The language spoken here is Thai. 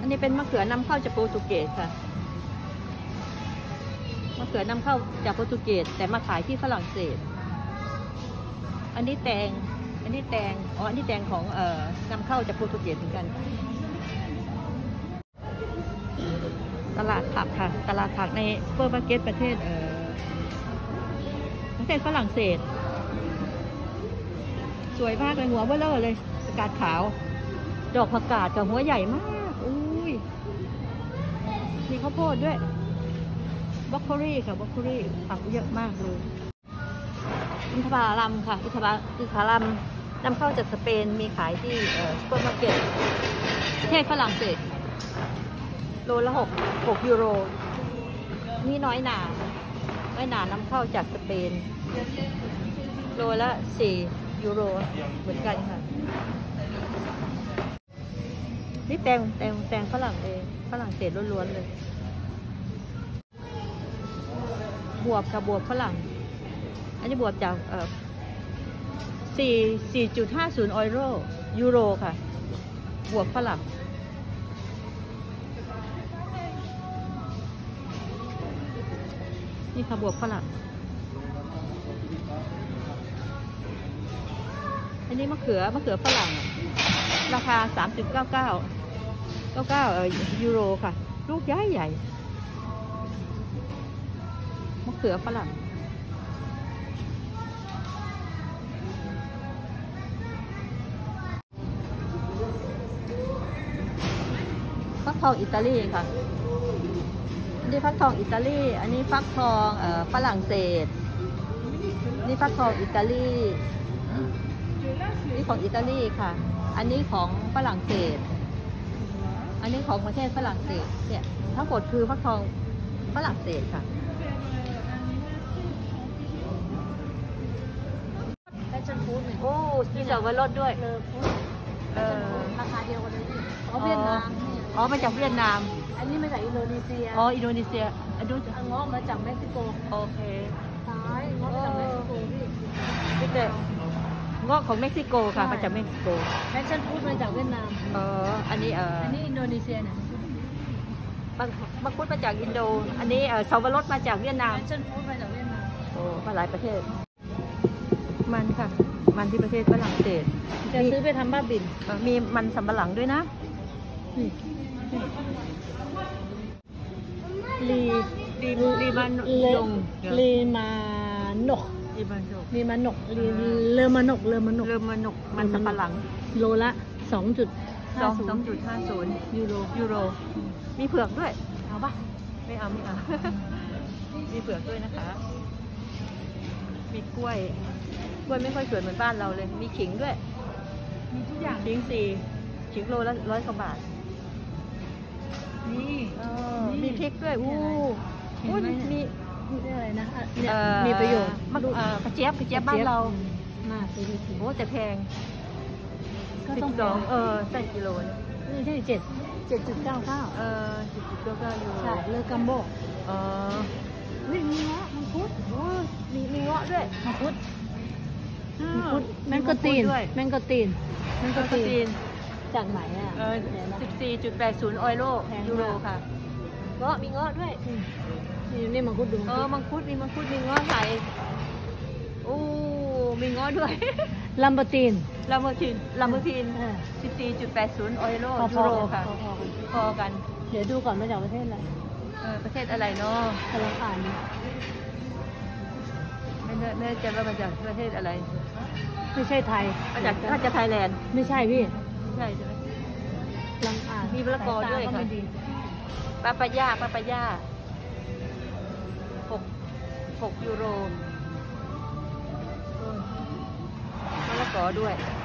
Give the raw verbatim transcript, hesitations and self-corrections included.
นนี้เป็นมะเขือนำเข้าจากโปรตุเกสค่ะมะเขือนำเข้าจากโปรตุเกสแต่มาขายที่ฝรั่งเศสอันนี้แตงอันนี้แตงอ๋ออันนี้แตงของเอ่อนำเข้าจากโปรตุเกสเหมือนกันตลาดผักค่ะตลาดผักในซูเปอร์มาร์เก็ตประเทศเอ่อประเทศฝรั่งเศสสวยมากเลยหัวเบ้อเร่อเลยผักกาดขาวดอกผักกาดกับหัวใหญ่มากอุ้ยมีข้าวโพดด้วยบล็อกโคลี่ค่ะบล็อกโคลี่ผักเยอะมากเลยอินทผลัมค่ะอินทผลัมอินทผลัมนำเข้าจากสเปนมีขายที่เอ่อซูเปอร์มาร์เก็ตประเทศฝรั่งเศสโลละหกหกยูโรนี่น้อยหนาน้อยหนานำเข้าจากสเปนโลละสี่ยูโรเหมือนกันค่ะนี่แตงแตงแตงฝรั่งเองฝรั่งเศสล้วนๆเลยบวบกับบวบฝรั่งอันนี้บวบจากเอ่อสี่สี่จุดห้าศูนย์ยูโรยูโรค่ะบวบฝรั่งนี่ค่ะบวบฝรั่งอันนี้มะเขือมะเขือฝรั่งราคา สามจุดเก้าเก้า เก้าเก้าเอ่อยูโรค่ะลูกใหญ่ใหญ่มะเขือฝรั่งฟักทองอิตาลีค่ะอันนี้ฟักทองอิตาลีอันนี้ฟักทองเอ่อฝรั่งเศสนี่ฟักทองอิตาลีนี่ของอิตาลีค่ะอันนี้ของฝรั่งเศสอันนี้ของประเทศฝรั่งเศสเนี่ยทั้งหมดคือฟักทองฝรั่งเศสค่ะแฟชั่นฟู้ดเนี่ยโอ้มีสับปะรดด้วยเออราคาเดียวกันเลยอ๋อเวียดนามอ๋อมาจากเวียดนามอันนี้มาจากอินโดนีเซียอ๋ออินโดนีเซียอันนู้นงอกมาจากเม็กซิโกโอเคซ้ายงอกมาจากเม็กซิโกพี่พี่เต๋งอกของเม็กซิโกค่ะมาจากเม็กซิโกแฟชั่นฟู้ดมาจากเวียดนามเอออันนี้เอออันนี้อินโดนีเซียเนี่ยมังคุดมาจากอินโดอันนี้เออสับปะรดมาจากเวียดนามแฟชั่นฟู้ดมาจากเวียดนามโอ้มาหลายประเทศมันค่ะมันที่ประเทศฝรั่งเศสจะซื้อไปทำบ้าบินมีมันสำปะหลังด้วยนะลีลีลีมันยงลีมานกลีมานกลีมานกลีเลอมานกเลอมานกเลอมานกมันสำปะหลังโลละสองจุดสองสองจุดห้าศูนย์ยูโรยูโรมีเผือกด้วยเอาปะไม่เอาไม่เอามีเผือกด้วยนะคะมีกล้วยกล้วยไม่ค่อยสวยเหมือนบ้านเราเลยมีขิงด้วยมีทุกอย่างขิงสี่ขิงโลละร้อยกว่าบาทนี่มีพริกด้วยอู้มีมีอะไรนะมีประโยชน์กระเจี๊ยบกระเจี๊ยบบ้านเรามากเลยโอ้แต่แพงก็ต้องสองเออใส่กิโลนี่ได้เจ็ดเจ็ดจุดเก้าเก้าเออเจ็ดจุดเก้าเก้าอยู่ใช่เลอกัมโบเออมีเงาะมังคุดโอ้มีมีเงาะด้วยมังคุดมังคุดแมงกะตีนแมงกะตีนแมงกะตีนจากไหนอ่ะเออ สิบสี่จุดแปดศูนย์ ยูโรยูโรค่ะเงาะมีเงาะด้วยนี่นี่มังคุดดูเออมังคุดมีมังคุดมีเงาะใส่โอ้มีเงาะด้วยลัมเบอร์ตีนลัมเบอร์ตีนลัมเบอร์ตีน สิบสี่จุดแปดศูนย์ ยูโรยูโรค่ะพอกันเดี๋ยวดูก่อนมาจากประเทศอะไรเออประเทศอะไรเนาะกำลังอ่านไม่แน่ไม่แน่ใจว่ามาจากประเทศอะไรไม่ใช่ไทยมาจากน่าจะไทยแลนด์ไม่ใช่พี่ใช่ใช่ไหมลังอ่านมีมะละกอด้วยค่ะปาปายาปาปายาหกหกยูโรมะละกอด้วย